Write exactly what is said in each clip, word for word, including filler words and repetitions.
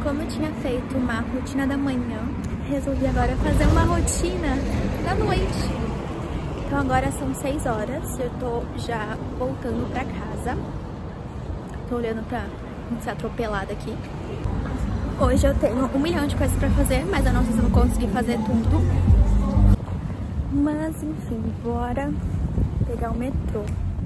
como eu tinha feito uma rotina da manhã, resolvi agora fazer uma rotina da noite. Então agora são seis horas, eu tô já voltando pra casa. Tô olhando pra não ser atropelada aqui. Hoje eu tenho um milhão de coisas pra fazer, mas eu não sei se eu vou conseguir fazer tudo. Mas enfim, bora pegar o metrô.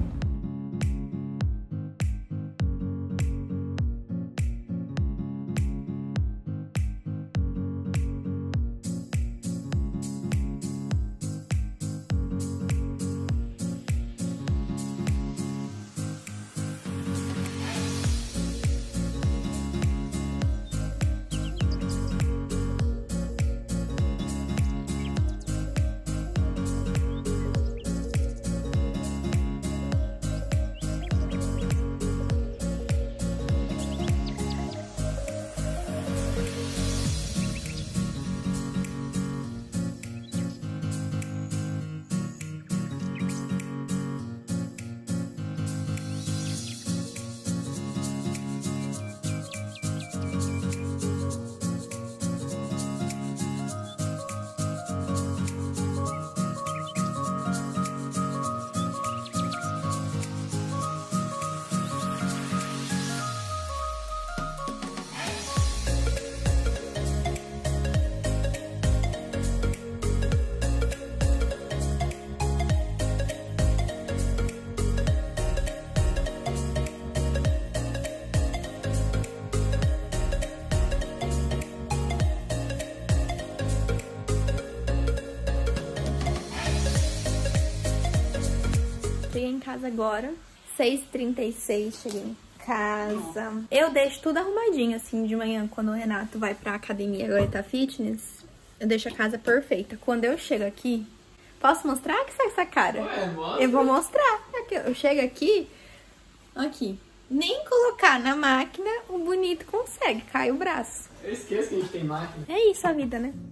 Cheguei em casa agora, seis e trinta e seis, cheguei em casa. Eu deixo tudo arrumadinho assim de manhã, quando o Renato vai pra academia, agora ele tá fitness. Eu deixo a casa perfeita. Quando eu chego aqui, posso mostrar? Que sai essa cara? Ué, eu vou mostrar. Aqui, eu chego aqui, aqui. Nem colocar na máquina, o bonito consegue, cai o braço. Eu esqueço que a gente tem máquina. É isso a vida, né?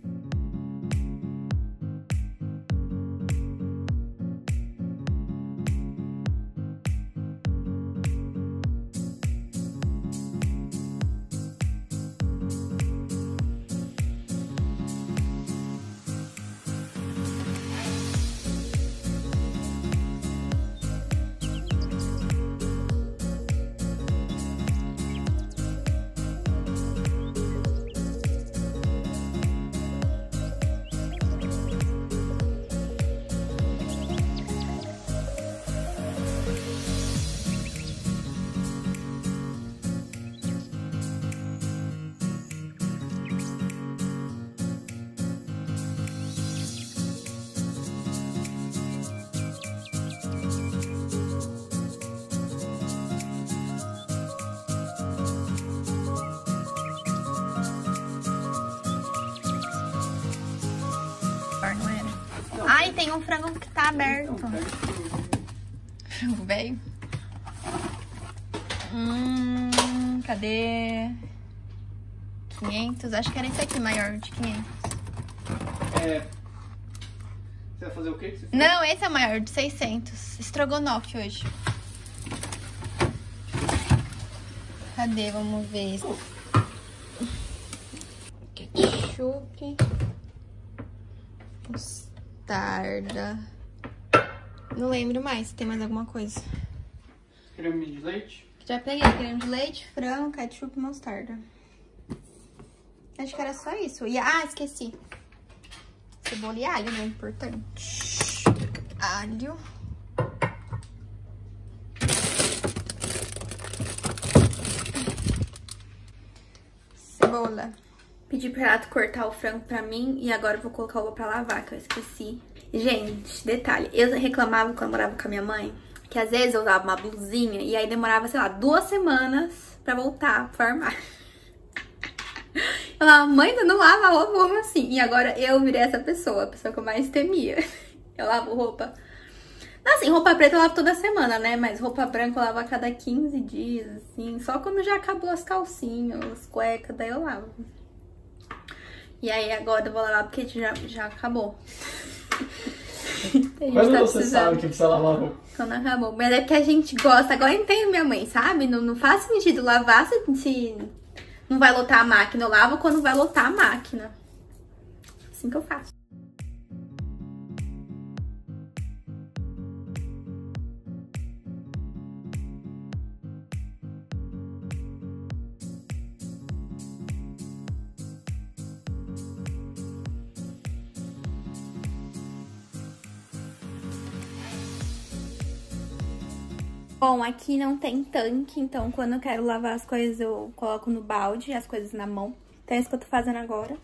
Ai, tem um frango que tá aberto. Frango velho. Hum, cadê? quinhentos, acho que era esse aqui maior, de quinhentos. É... Você vai fazer o quê que você fez? Não, esse é o maior, de seiscentos. Estrogonofe hoje. Cadê? Vamos ver. Ketchup. Mostarda. Não lembro mais se tem mais alguma coisa. Creme de leite? Já peguei creme de leite, frango, ketchup e mostarda. Acho que era só isso. E, ah, esqueci. Cebola e alho, né? Importante. Alho. Cebola. Pedi pro Renato cortar o frango pra mim e agora eu vou colocar o ovo pra lavar, que eu esqueci. Gente, detalhe, eu reclamava quando eu morava com a minha mãe, que às vezes eu usava uma blusinha e aí demorava, sei lá, duas semanas pra voltar pro armário. Eu falava, mãe, tu não lava roupa assim. E agora eu virei essa pessoa, a pessoa que eu mais temia. Eu lavo roupa. Assim, roupa preta eu lavo toda semana, né? Mas roupa branca eu lavo a cada quinze dias, assim. Só quando já acabou as calcinhas, as cuecas, daí eu lavo. E aí agora eu vou lavar porque já, já acabou. Quando tá você sabe que precisa lavar roupa? Quando acabou. Mas é porque a gente gosta. Agora eu entendo minha mãe, sabe? Não, não faz sentido lavar se, se não vai lotar a máquina, eu lavo quando vai lotar a máquina. Assim que eu faço. Bom, aqui não tem tanque, então quando eu quero lavar as coisas eu coloco no balde, as coisas na mão. Então é isso que eu tô fazendo agora.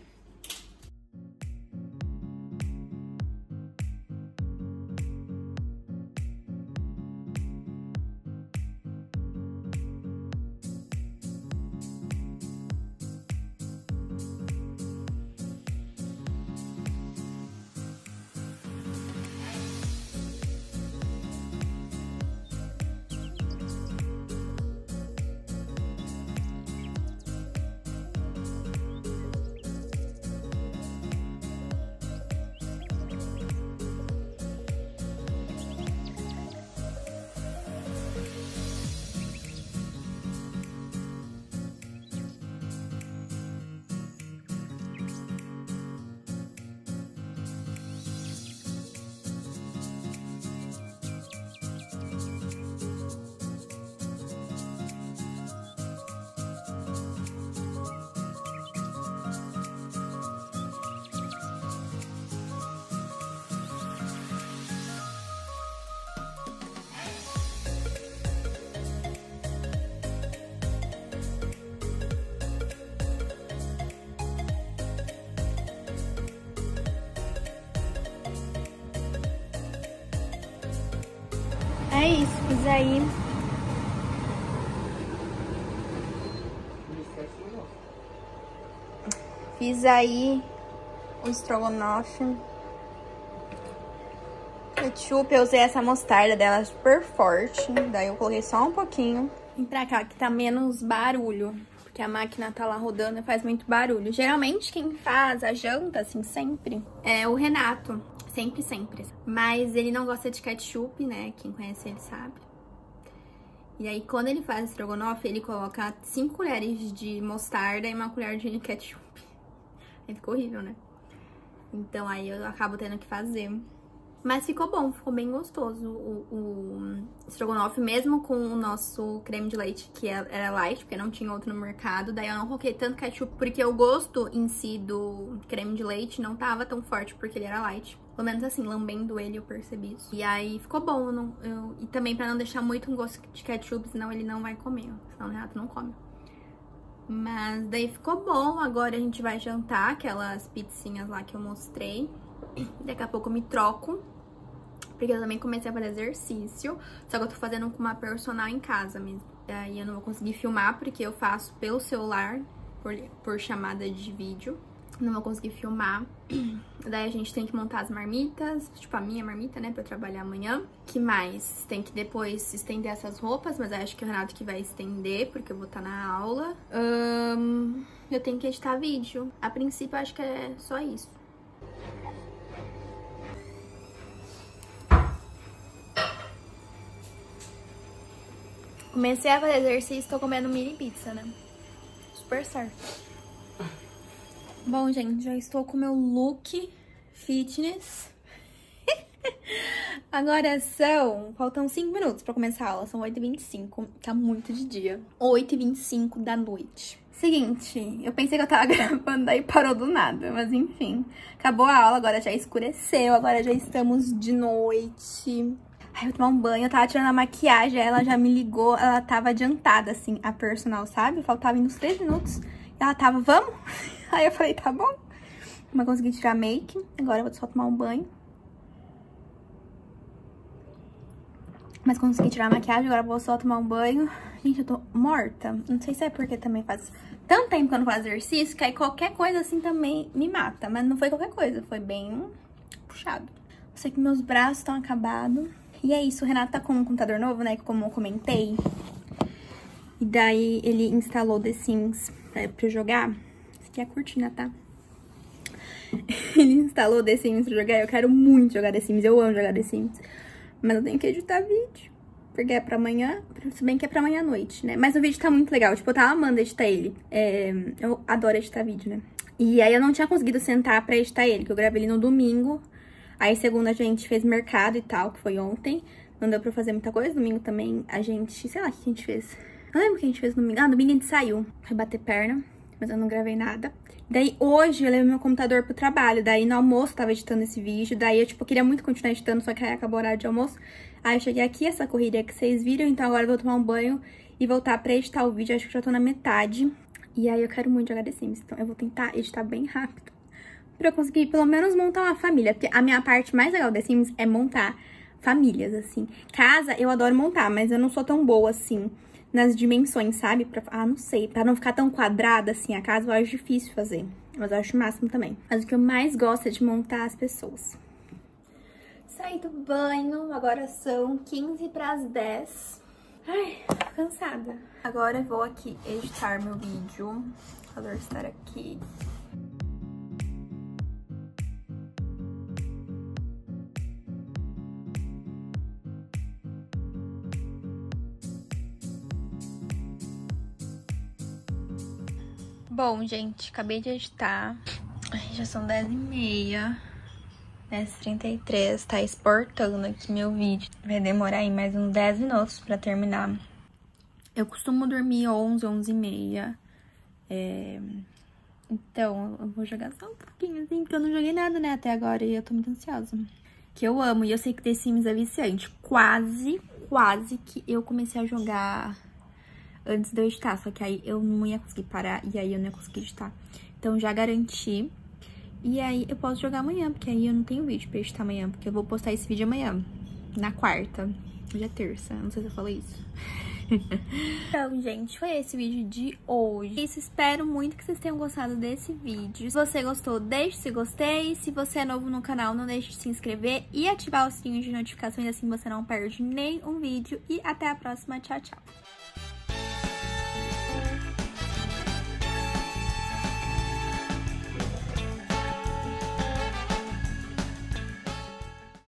É isso, fiz aí. Fiz aí o estrogonofe. Ketchup, eu usei essa mostarda dela super forte. Daí eu coloquei só um pouquinho. Vem pra cá que tá menos barulho, porque a máquina tá lá rodando e faz muito barulho. Geralmente quem faz a janta, assim, sempre, é o Renato. Sempre, sempre. Mas ele não gosta de ketchup, né? Quem conhece ele sabe. E aí, quando ele faz estrogonofe, ele coloca cinco colheres de mostarda e uma colher de ketchup. Aí ficou horrível, né? Então aí eu acabo tendo que fazer. Mas ficou bom, ficou bem gostoso o, o estrogonofe, mesmo com o nosso creme de leite, que era light, porque não tinha outro no mercado. Daí eu não coloquei tanto ketchup, porque o gosto em si do creme de leite não tava tão forte, porque ele era light. Pelo menos assim, lambendo ele eu percebi isso. E aí ficou bom, eu não, eu, e também pra não deixar muito um gosto de ketchup, senão ele não vai comer, senão o Renato não come. Mas daí ficou bom, agora a gente vai jantar, aquelas pizzinhas lá que eu mostrei. Daqui a pouco eu me troco, porque eu também comecei a fazer exercício, só que eu tô fazendo com uma personal em casa mesmo. Daí eu não vou conseguir filmar, porque eu faço pelo celular, por, por chamada de vídeo. Não vou conseguir filmar. Daí a gente tem que montar as marmitas, tipo a minha marmita, né, pra eu trabalhar amanhã. Que mais? Tem que depois estender essas roupas, mas acho que o Renato que vai estender, porque eu vou estar na aula. Um, eu tenho que editar vídeo. A princípio, acho que é só isso. Comecei a fazer exercício, tô comendo mini pizza, né? Super certo. Bom, gente, já estou com o meu look fitness. Agora são... Faltam cinco minutos pra começar a aula, são oito e vinte e cinco. Tá muito de dia. oito e vinte e cinco da noite. Seguinte, eu pensei que eu tava gravando, daí parou do nada, mas enfim. Acabou a aula, agora já escureceu, agora já estamos de noite. Ai, eu vou tomar um banho, eu tava tirando a maquiagem, ela já me ligou, ela tava adiantada, assim, a personal, sabe? Faltava uns três minutos, ela tava, vamos? Aí eu falei, tá bom. Mas consegui tirar make, agora eu vou só tomar um banho. Mas consegui tirar a maquiagem, agora eu vou só tomar um banho. Gente, eu tô morta. Não sei se é porque também faz tanto tempo que eu não faço exercício, que aí qualquer coisa assim também me mata. Mas não foi qualquer coisa, foi bem puxado. Eu sei que meus braços estão acabados. E é isso, o Renato tá com um computador novo, né, como eu comentei. E daí ele instalou The Sims pra, pra eu jogar. Essa aqui é a cortina, tá? Ele instalou The Sims pra jogar. Eu quero muito jogar The Sims, eu amo jogar The Sims. Mas eu tenho que editar vídeo. porque é pra amanhã, se bem que é pra amanhã à noite, né? Mas o vídeo tá muito legal, tipo, eu tava amando editar ele. É, eu adoro editar vídeo, né? E aí eu não tinha conseguido sentar pra editar ele, que eu gravei ele no domingo. Aí segunda a gente fez mercado e tal, que foi ontem. Não deu pra fazer muita coisa. Domingo também a gente, sei lá o que a gente fez. Não lembro o que a gente fez no domingo. Ah, no domingo a gente saiu. Foi bater perna, mas eu não gravei nada. Daí hoje eu levei meu computador pro trabalho. Daí no almoço eu tava editando esse vídeo. Daí eu, tipo, queria muito continuar editando, só que aí acabou o horário de almoço. Aí eu cheguei aqui, essa corrida que vocês viram. Então agora eu vou tomar um banho e voltar pra editar o vídeo. Acho que já tô na metade. E aí eu quero muito jogar The Sims. Então eu vou tentar editar bem rápido, pra eu conseguir pelo menos montar uma família. Porque a minha parte mais legal The Sims é montar famílias, assim. Casa eu adoro montar, mas eu não sou tão boa, assim, nas dimensões, sabe? Pra, ah, não sei. Pra não ficar tão quadrada, assim, a casa eu acho difícil fazer. Mas eu acho o máximo também. Mas o que eu mais gosto é de montar as pessoas. Saí do banho, agora são quinze para as dez. Ai, tô cansada. Agora eu vou aqui editar meu vídeo. Calor estar aqui. Bom, gente, acabei de editar. Ai, já são dez e meia. dez e trinta e três. Tá exportando aqui meu vídeo. Vai demorar aí mais uns dez minutos pra terminar. Eu costumo dormir onze, onze e meia. É... Então, eu vou jogar só um pouquinho, assim, porque eu não joguei nada, né, até agora. E eu tô muito ansiosa. Que eu amo. E eu sei que The Sims é viciante. Quase, quase que eu comecei a jogar antes de eu editar, só que aí eu não ia conseguir parar e aí eu não ia conseguir editar. Então já garanti. E aí eu posso jogar amanhã, porque aí eu não tenho vídeo pra editar amanhã, porque eu vou postar esse vídeo amanhã, na quarta. Hoje é terça, não sei se eu falei isso. Então, gente, foi esse vídeo de hoje. Isso, espero muito que vocês tenham gostado desse vídeo. Se você gostou, deixe seu gostei. Se você é novo no canal, não deixe de se inscrever e ativar o sininho de notificações, assim você não perde nenhum vídeo. E até a próxima. Tchau, tchau.